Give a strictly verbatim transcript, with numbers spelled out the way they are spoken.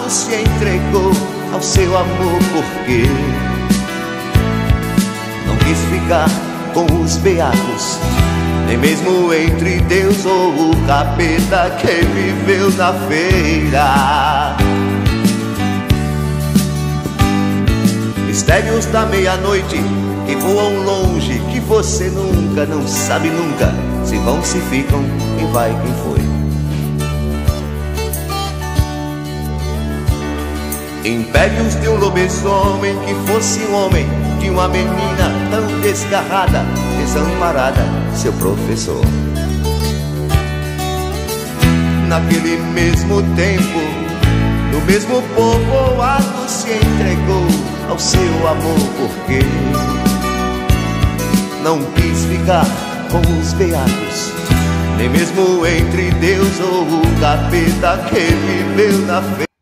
povoado se entregou ao seu amor, porque não quis ficar com os beatos, nem mesmo entre Deus ou o capeta que viveu na feira. Mistérios da meia-noite que voam longe, que você nunca, não sabe nunca se vão, se ficam, quem vai, quem foi. Impérios de um lobisomem que fosse um homem, de uma menina tão desgarrada, desamparada, seu professor. Naquele mesmo tempo, no mesmo povoado se entregou ao seu amor, porque não quis ficar com os beatos, nem mesmo entre Deus ou o capeta que viveu na fé.